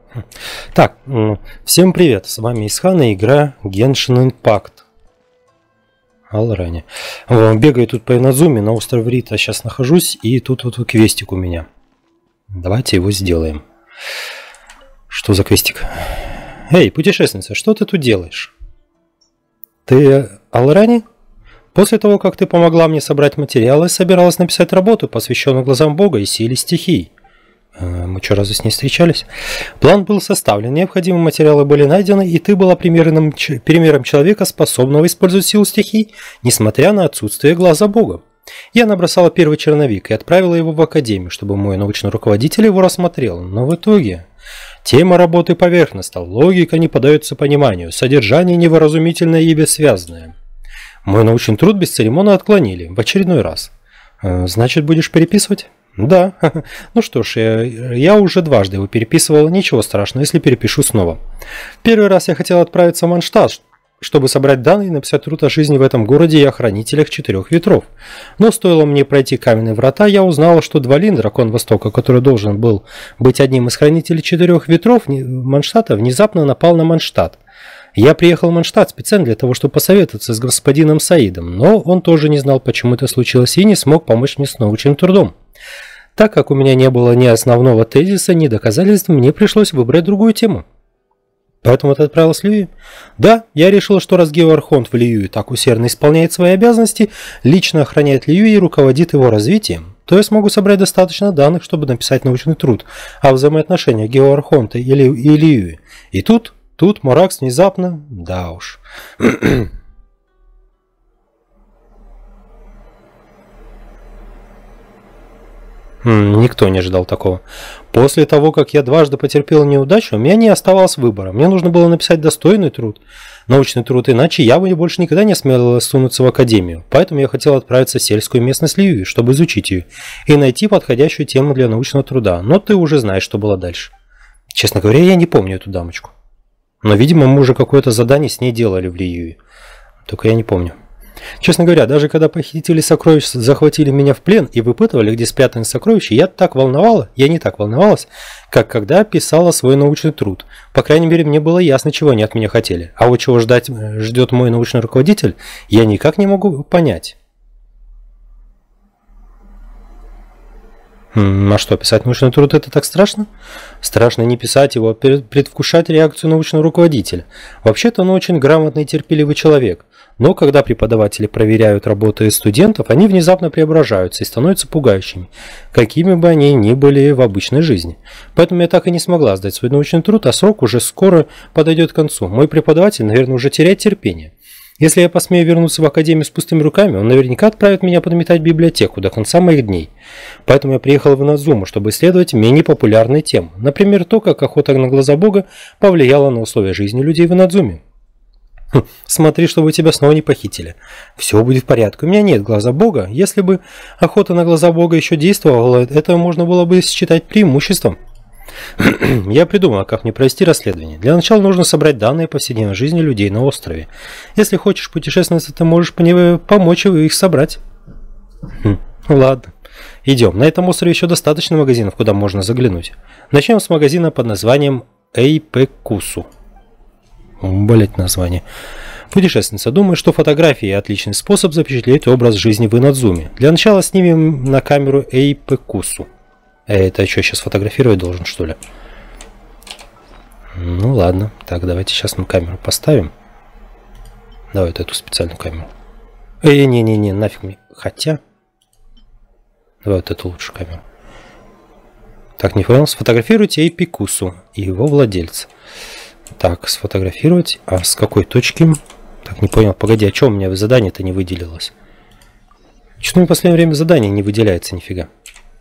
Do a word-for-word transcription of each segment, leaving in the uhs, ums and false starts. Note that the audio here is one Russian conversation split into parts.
Так, всем привет, с вами Исхан и игра Genshin Impact. Алрани. Бегаю тут по Инадзуме, на острове Рита сейчас нахожусь, и тут вот квестик у меня. Давайте его сделаем. Что за квестик? Эй, путешественница, что ты тут делаешь? Ты Алрани? После того, как ты помогла мне собрать материалы, собиралась написать работу, посвященную глазам Бога и силе стихий. Мы что, разве с ней встречались? План был составлен, необходимые материалы были найдены, и ты была примерным, примером человека, способного использовать силу стихий, несмотря на отсутствие глаза Бога. Я набросала первый черновик и отправила его в академию, чтобы мой научный руководитель его рассмотрел, но в итоге... Тема работы поверхностна, логика не поддается пониманию, содержание невыразумительное и бессвязное. Мой научный труд бесцеремонно отклонили в очередной раз. Значит, будешь переписывать? Да. Ну что ж, я, я уже дважды его переписывал, ничего страшного, если перепишу снова. Первый раз я хотел отправиться в Манштадт, чтобы собрать данные и написать труд о жизни в этом городе и о хранителях четырех ветров. Но стоило мне пройти каменные врата, я узнала, что Двалин, дракон Востока, который должен был быть одним из хранителей четырех ветров Манштадта, внезапно напал на Манштадт. Я приехал в Манштадт специально для того, чтобы посоветоваться с господином Саидом, но он тоже не знал, почему это случилось, и не смог помочь мне с научным трудом. Так как у меня не было ни основного тезиса, ни доказательств, мне пришлось выбрать другую тему. Поэтому ты отправилась в Лиюи? Да, я решила, что раз Геоархонт в Лиюи так усердно исполняет свои обязанности, лично охраняет Лиюи и руководит его развитием, то я смогу собрать достаточно данных, чтобы написать научный труд о взаимоотношениях Геоархонта и Лиюи. И тут, тут Моракс внезапно... Да уж... Никто не ожидал такого. После того, как я дважды потерпел неудачу, у меня не оставалось выбора. Мне нужно было написать достойный труд, научный труд, иначе я бы больше никогда не осмелилась сунуться в академию. Поэтому я хотел отправиться в сельскую местность Лиюи, чтобы изучить ее и найти подходящую тему для научного труда. Но ты уже знаешь, что было дальше. Честно говоря, я не помню эту дамочку. Но, видимо, мы уже какое-то задание с ней делали в Лиюи. Только я не помню. Честно говоря, даже когда похитители сокровищ захватили меня в плен и выпытывали, где спрятаны сокровища, я так волновала, я не так волновалась, как когда писала свой научный труд. По крайней мере, мне было ясно, чего они от меня хотели. А вот чего ждать ждет мой научный руководитель, я никак не могу понять. А что, писать научный труд — это так страшно? Страшно не писать его, а предвкушать реакцию научного руководителя. Вообще-то он очень грамотный и терпеливый человек. Но когда преподаватели проверяют работы студентов, они внезапно преображаются и становятся пугающими, какими бы они ни были в обычной жизни. Поэтому я так и не смогла сдать свой научный труд, а срок уже скоро подойдет к концу. Мой преподаватель, наверное, уже теряет терпение. Если я посмею вернуться в академию с пустыми руками, он наверняка отправит меня подметать библиотеку до конца моих дней. Поэтому я приехал в Инадзуму, чтобы исследовать менее популярные темы. Например, то, как охота на глаза Бога повлияла на условия жизни людей в Инадзуме. Хм, смотри, чтобы тебя снова не похитили. Все будет в порядке. У меня нет глаза Бога. Если бы охота на глаза Бога еще действовала, это можно было бы считать преимуществом. Я придумал, как мне провести расследование. Для начала нужно собрать данные о повседневной жизни людей на острове. Если хочешь путешественница, ты можешь помочь их собрать. Хм, ладно. Идем. На этом острове еще достаточно магазинов, куда можно заглянуть. Начнем с магазина под названием Эйпекусу. Блять, название. Путешественница, думаю, что фотографии отличный способ запечатлеть образ жизни в Инадзуме. Для начала снимем на камеру Эйпекусу. Это что, сейчас фотографировать должен, что ли? Ну ладно. Так, давайте сейчас мы камеру поставим. Давай вот эту специальную камеру. Эй, не-не-не, нафиг мне. Хотя... Давай вот эту лучшую камеру. Так, не понял. Сфотографируйте Эйпекусу и его владельца. Так, сфотографировать. А с какой точки? Так, не понял. Погоди, а что у меня задание-то не выделилось? Что-то в последнее время задание не выделяется нифига.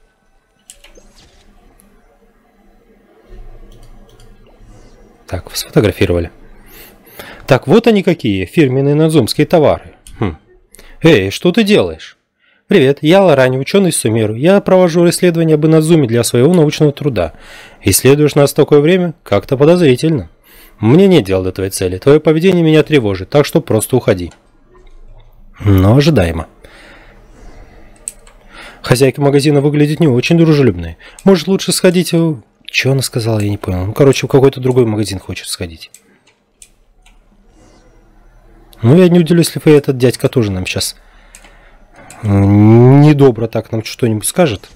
Так, сфотографировали. Так, вот они какие, фирменные надзумские товары. Хм. Эй, что ты делаешь? Привет, я Ларани, ученый из Сумеру. Я провожу расследование об Инадзуме для своего научного труда. Исследуешь нас в такое время? Как-то подозрительно. Мне нет дела до твоей цели. Твое поведение меня тревожит, так что просто уходи. Но ожидаемо. Хозяйка магазина выглядит не очень дружелюбной. Может, лучше сходить в... Что она сказала, я не понял. Ну, короче, в какой-то другой магазин хочет сходить. Ну, я не удивлюсь, если этот дядька тоже нам сейчас недобро так нам что-нибудь скажет.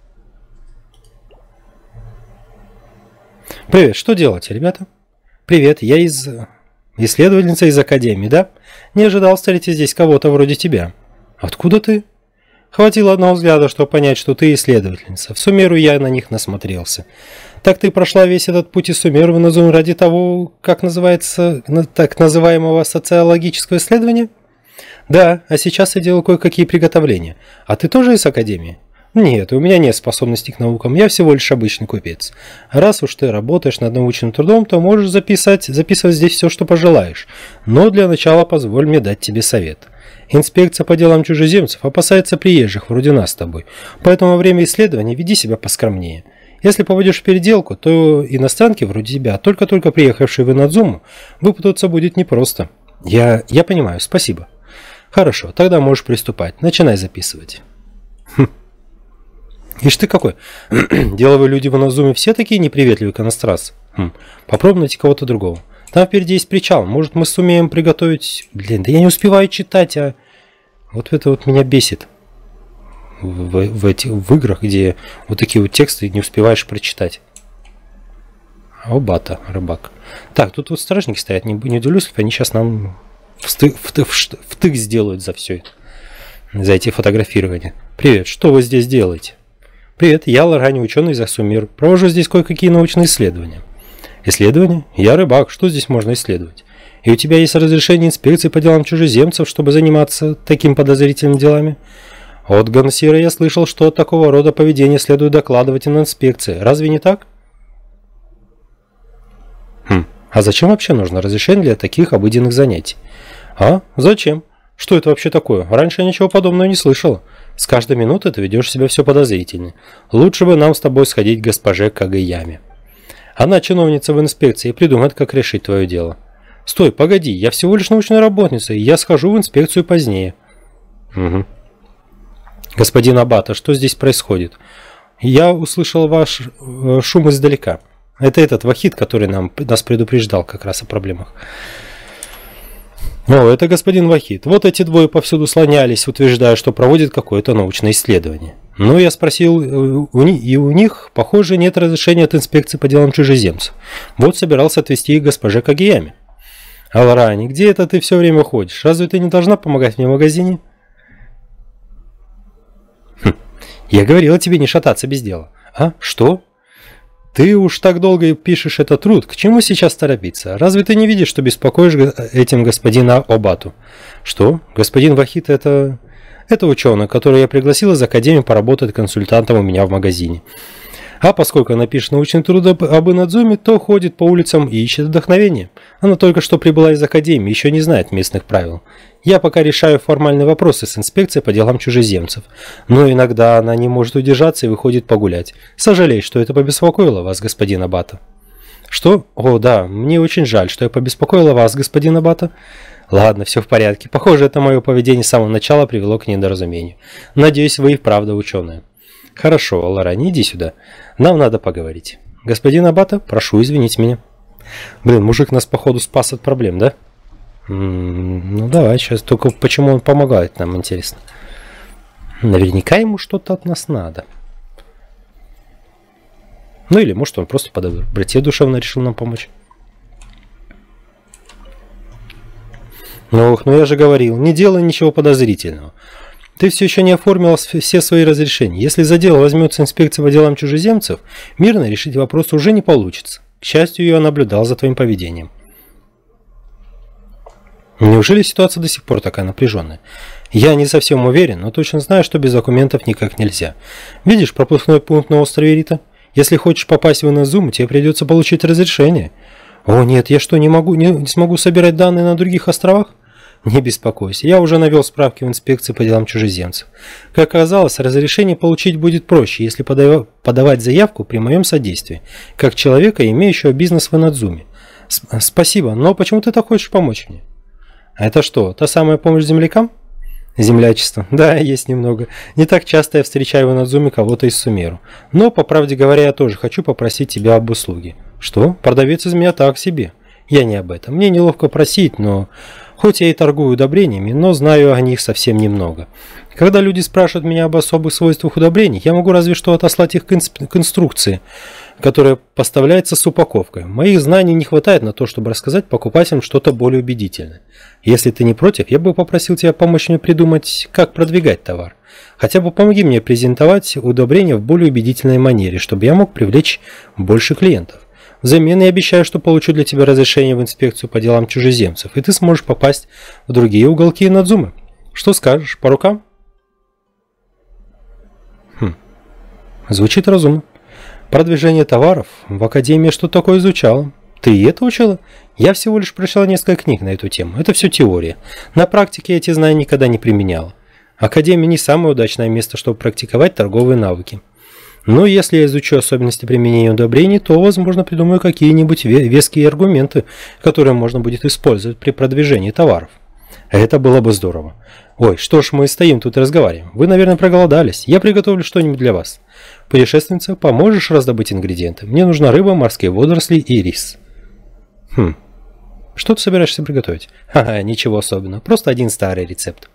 Привет, что делаете, ребята? Привет, я из... исследовательница из Академии, да? Не ожидал встретить здесь кого-то вроде тебя. Откуда ты? Хватило одного взгляда, чтобы понять, что ты исследовательница. В Сумеру я на них насмотрелся. Так ты прошла весь этот путь из Сумеру в Назум ради того, как называется, так называемого социологического исследования? Да, а сейчас я делаю кое-какие приготовления. А ты тоже из Академии? Нет, у меня нет способностей к наукам, я всего лишь обычный купец. Раз уж ты работаешь над научным трудом, то можешь записать, записывать здесь все, что пожелаешь. Но для начала позволь мне дать тебе совет. Инспекция по делам чужеземцев опасается приезжих, вроде нас с тобой. Поэтому во время исследования веди себя поскромнее. Если попадешь в переделку, то иностранки вроде тебя, только-только приехавшие в Инадзуму, выпутаться будет непросто. Я, я понимаю, спасибо. Хорошо, тогда можешь приступать. Начинай записывать. Хм. Ишь ты какой. Деловые люди в Инадзуме все такие неприветливые к иностранцам. Хм. Попробуй найти кого-то другого. Там впереди есть причал. Может, мы сумеем приготовить... Блин, да я не успеваю читать, а... Вот это вот меня бесит. В, в, этих, в играх, где вот такие вот тексты не успеваешь прочитать. Обата, рыбак. Так, тут вот стражники стоят. Не, не удивлюсь, если они сейчас нам втык, втык, втык сделают за все это. За эти фотографирования. Привет, что вы здесь делаете? Привет, я Ларани, ученый из Сумер. Провожу здесь кое-какие научные исследования. Исследования? Я рыбак, что здесь можно исследовать? И у тебя есть разрешение инспекции по делам чужеземцев, чтобы заниматься такими подозрительными делами? От Гансира я слышал, что от такого рода поведения следует докладывать и на инспекции. Разве не так? Хм, а зачем вообще нужно разрешение для таких обыденных занятий? А? Зачем? Что это вообще такое? Раньше я ничего подобного не слышал. С каждой минуты ты ведешь себя все подозрительнее. Лучше бы нам с тобой сходить к госпоже Кагаяме. Она чиновница в инспекции и придумает, как решить твое дело. Стой, погоди, я всего лишь научная работница, и я схожу в инспекцию позднее. Угу. Господин Абата, что здесь происходит? Я услышал ваш э, шум издалека. Это этот Вахид, который нам, нас предупреждал как раз о проблемах. О, это господин Вахид. Вот эти двое повсюду слонялись, утверждая, что проводят какое-то научное исследование. Но я спросил, и у них, похоже, нет разрешения от инспекции по делам чужеземцев. Вот собирался отвезти их госпоже Кагаяме. Аларани, где это ты все время ходишь? Разве ты не должна помогать мне в магазине? Хм, я говорила тебе не шататься без дела. А? Что? Ты уж так долго пишешь этот труд, к чему сейчас торопиться? Разве ты не видишь, что беспокоишь этим господина Обату? Что? Господин Вахид это... Это ученый, который я пригласил из Академии поработать консультантом у меня в магазине. А поскольку она пишет научный труд об Инадзуме, то ходит по улицам и ищет вдохновение. Она только что прибыла из Академии, еще не знает местных правил. Я пока решаю формальные вопросы с инспекцией по делам чужеземцев. Но иногда она не может удержаться и выходит погулять. Сожалею, что это побеспокоило вас, господин Абата. Что? О, да, мне очень жаль, что я побеспокоила вас, господин Абата. Ладно, все в порядке. Похоже, это мое поведение с самого начала привело к недоразумению. Надеюсь, вы и вправду ученые. Хорошо, Ларани, иди сюда. Нам надо поговорить. Господин Абата, прошу извинить меня. Блин, мужик нас походу спас от проблем, да? М-м, ну давай, сейчас. Только почему он помогает нам, интересно. Наверняка ему что-то от нас надо. Ну или может он просто по доброте душевно решил нам помочь. Ох, ну я же говорил, не делай ничего подозрительного. Ты все еще не оформил все свои разрешения. Если за дело возьмется инспекция по делам чужеземцев, мирно решить вопрос уже не получится. К счастью, я наблюдал за твоим поведением. Неужели ситуация до сих пор такая напряженная? Я не совсем уверен, но точно знаю, что без документов никак нельзя. Видишь пропускной пункт на острове Рита? Если хочешь попасть в Инадзуму, тебе придется получить разрешение. О нет, я что, не могу, не, не смогу собирать данные на других островах? Не беспокойся, я уже навел справки в инспекции по делам чужеземцев. Как оказалось, разрешение получить будет проще, если подав... подавать заявку при моем содействии, как человека, имеющего бизнес в Инадзуме. Спасибо, но почему ты так хочешь помочь мне? А это что, та самая помощь землякам? Землячество. Да, есть немного. Не так часто я встречаю в Инадзуме кого-то из Сумеру. Но, по правде говоря, я тоже хочу попросить тебя об услуге. Что? Продавец из меня так себе. Я не об этом. Мне неловко просить, но... Хоть я и торгую удобрениями, но знаю о них совсем немного. Когда люди спрашивают меня об особых свойствах удобрений, я могу разве что отослать их к, инсп... к инструкции, которая поставляется с упаковкой. Моих знаний не хватает на то, чтобы рассказать покупателям что-то более убедительное. Если ты не против, я бы попросил тебя помочь мне придумать, как продвигать товар. Хотя бы помоги мне презентовать удобрения в более убедительной манере, чтобы я мог привлечь больше клиентов. Взамен я обещаю, что получу для тебя разрешение в инспекцию по делам чужеземцев, и ты сможешь попасть в другие уголки Инадзумы. Что скажешь, по рукам? Хм. Звучит разумно. Продвижение товаров в академии что такое изучала. Ты и это учила? Я всего лишь прочла несколько книг на эту тему. Это все теория. На практике я эти знания никогда не применяла. Академия не самое удачное место, чтобы практиковать торговые навыки. Но если я изучу особенности применения удобрений, то, возможно, придумаю какие-нибудь веские аргументы, которые можно будет использовать при продвижении товаров. Это было бы здорово. Ой, что ж мы стоим тут и разговариваем. Вы, наверное, проголодались. Я приготовлю что-нибудь для вас. Путешественница, поможешь раздобыть ингредиенты? Мне нужна рыба, морские водоросли и рис. Хм. Что ты собираешься приготовить? Ха-ха, ничего особенного. Просто один старый рецепт.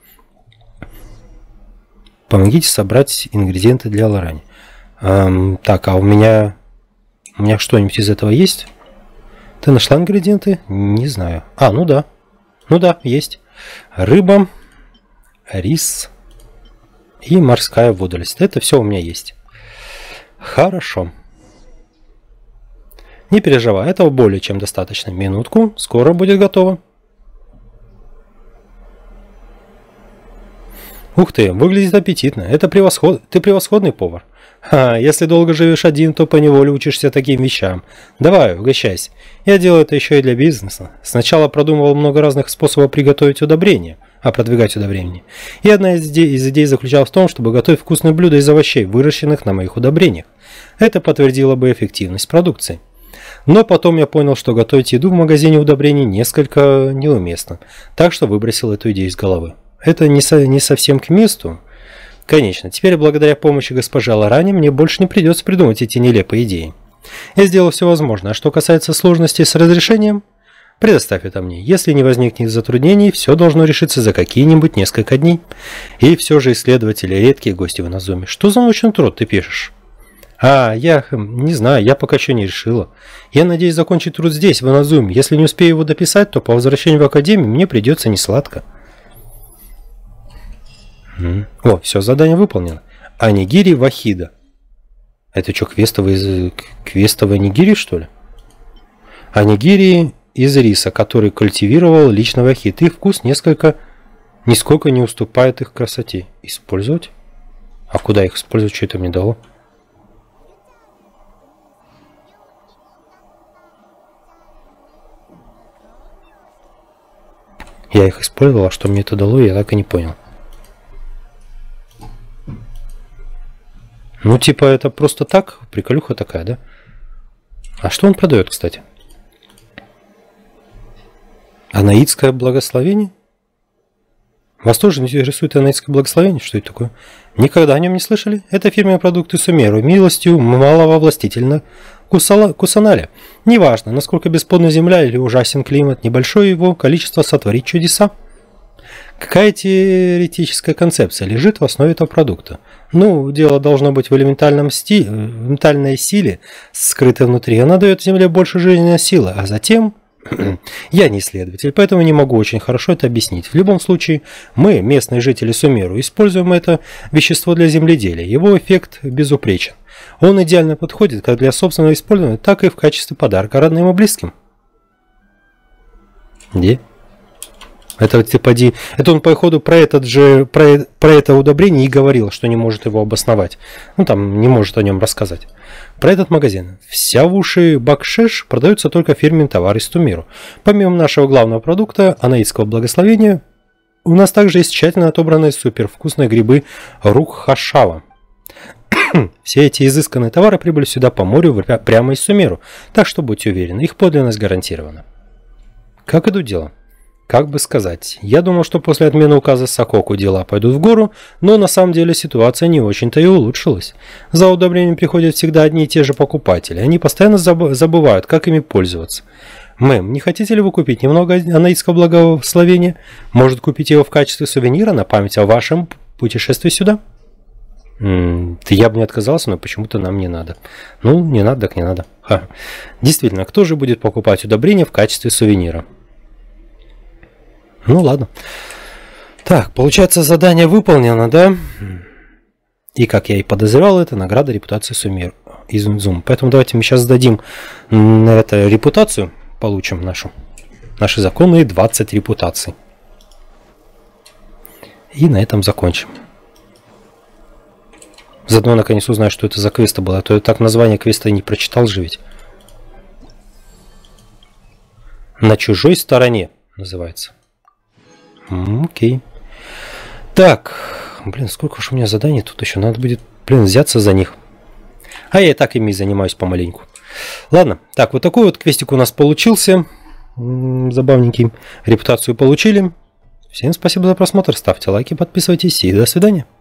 Помогите собрать ингредиенты для ларани. Эм, так, а у меня... У меня что-нибудь из этого есть? Ты нашла ингредиенты? Не знаю. А, ну да. Ну да, есть. Рыба, рис и морская водоросль. Это все у меня есть. Хорошо. Не переживай, этого более чем достаточно. Минутку, скоро будет готово. Ух ты, выглядит аппетитно. Это превосход... Ты превосходный повар. Ха, если долго живешь один, то поневоле учишься таким вещам. Давай, угощайся. Я делаю это еще и для бизнеса. Сначала продумывал много разных способов приготовить удобрения, а продвигать удобрения. И одна из идей, из идей заключалась в том, чтобы готовить вкусные блюда из овощей, выращенных на моих удобрениях. Это подтвердило бы эффективность продукции. Но потом я понял, что готовить еду в магазине удобрений несколько неуместно, так что выбросил эту идею из головы. Это не, со, не совсем к месту. Конечно, теперь благодаря помощи госпожи Ларани мне больше не придется придумать эти нелепые идеи. Я сделал все возможное, а что касается сложностей с разрешением, предоставь это мне. Если не возникнет затруднений, все должно решиться за какие-нибудь несколько дней. И все же исследователи редкие гости в Инадзуме. Что за научный труд ты пишешь? А, я не знаю, я пока еще не решила. Я надеюсь закончить труд здесь, в Инадзуме. Если не успею его дописать, то по возвращению в академию мне придется несладко. О, все, задание выполнено. Анигири Вахида. Это что, квестовый, квестовый анигири, что ли? Анигири из риса, который культивировал лично Вахид. Их вкус несколько, нисколько не уступает их красоте. Использовать? А куда их использовать? Что это мне дало? Я их использовал, а что мне это дало, я так и не понял. Ну, типа, это просто так, приколюха такая, да? А что он продает, кстати? Анаитское благословение? Вас тоже интересует анаитское благословение? Что это такое? Никогда о нем не слышали? Это фирменные продукты Сумеру, милостью малого властительно Кусала, Кусаналя. Неважно, насколько бесплодна земля или ужасен климат, небольшое его количество сотворит чудеса. Какая теоретическая концепция лежит в основе этого продукта? Ну, дело должно быть в элементальном сти... элементальной силе, скрытой внутри. Она дает Земле больше жизненной силы, а затем... Я не исследователь, поэтому не могу очень хорошо это объяснить. В любом случае, мы, местные жители Сумеру, используем это вещество для земледелия. Его эффект безупречен. Он идеально подходит как для собственного использования, так и в качестве подарка родным и близким. Где? Это, типа, это он, походу, про, этот же, про, про это удобрение и говорил, что не может его обосновать. Ну, там, не может о нем рассказать. Про этот магазин. Вся в уши бакшеш продаются только фирменный товар из Сумеру. Помимо нашего главного продукта, анаитского благословения, у нас также есть тщательно отобранные супервкусные грибы Рукхашава. Все эти изысканные товары прибыли сюда по морю прямо из Сумеру, так что будьте уверены, их подлинность гарантирована. Как идут дела? Как бы сказать, я думал, что после отмены указа Сококу дела пойдут в гору, но на самом деле ситуация не очень-то и улучшилась. За удобрением приходят всегда одни и те же покупатели, они постоянно заб забывают, как ими пользоваться. Мэм, не хотите ли вы купить немного анаитского благословения? Может, купить его в качестве сувенира на память о вашем путешествии сюда? М -м, я бы не отказался, но почему-то нам не надо. Ну, не надо, так не надо. Ха. Действительно, кто же будет покупать удобрения в качестве сувенира? Ну ладно. Так, получается, задание выполнено, да? И как я и подозревал, это награда репутации Сумир из Зум. Поэтому давайте мы сейчас сдадим на это репутацию, получим нашу, наши законные двадцать репутаций. И на этом закончим. Заодно наконец узнаю, что это за квест было. А то я так название квеста и не прочитал же ведь. На чужой стороне называется. Окей. Так. Блин, сколько уж у меня заданий тут еще. Надо будет, блин, взяться за них. А я и так ими занимаюсь помаленьку. Ладно. Так, вот такой вот квестик у нас получился. М-м, забавненький. Репутацию получили. Всем спасибо за просмотр. Ставьте лайки, подписывайтесь и до свидания.